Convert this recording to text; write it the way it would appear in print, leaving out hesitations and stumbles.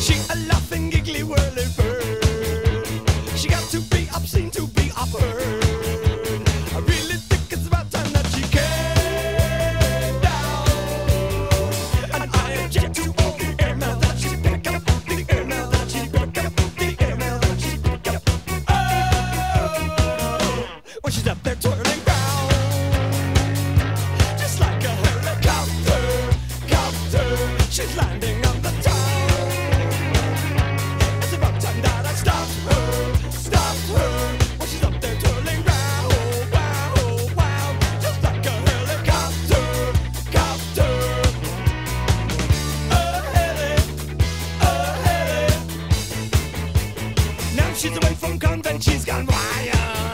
She a laughing, giggly, whirly bird. She got to be obscene to be offered. I really think it's about time that she came down. And I object to all the airmail that she picked up, the airmail that she picked up, the airmail that she picked up. Oh, when she's up there twirling round, just like a helicopter, copter, she's landing on the town. It's about time that I stop her, when she's up there twirling round, wow, wow, just like a helicopter, copter. Now she's away from convent, she's gone wild.